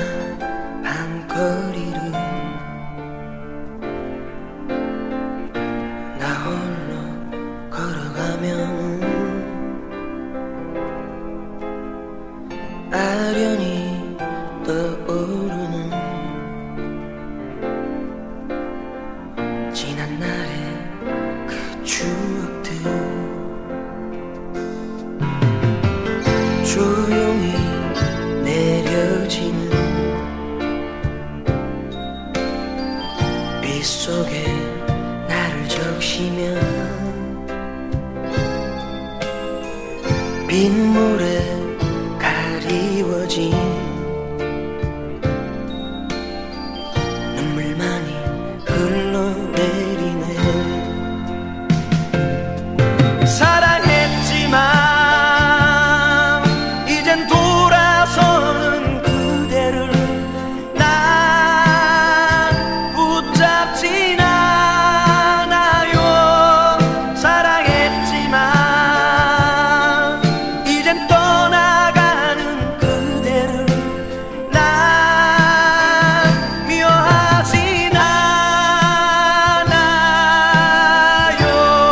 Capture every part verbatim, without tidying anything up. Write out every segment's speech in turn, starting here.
밤거리를 나 홀로 걸어가면 아련히 떠오르는 지난 날의 그 추억들 조용히 내려지는 빛 속에 나를 적시며 빗물에 가리워진 눈물만이 흘러내리네. 사랑했지만 이젠 돌아서는 그대를 난 붙잡진 않아요. 사랑했지만 이젠 떠나가는 그대를 난 미워하진 않아요.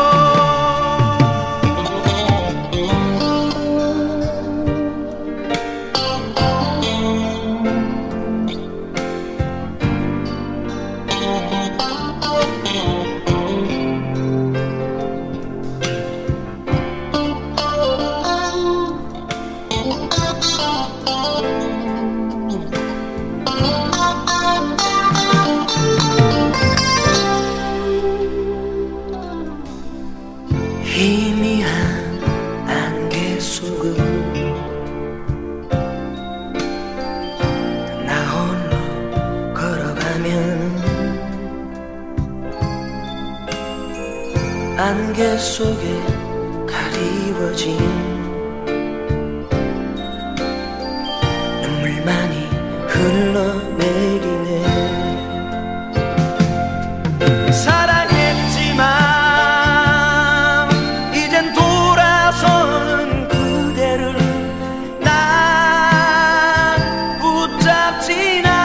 희미한 안개 속을 나 홀로 걸어가면 안개 속에 가리워진 눈물만이 흘러내리네. 사랑했지만 이젠 돌아서는 그대를 난 붙잡진 않아요.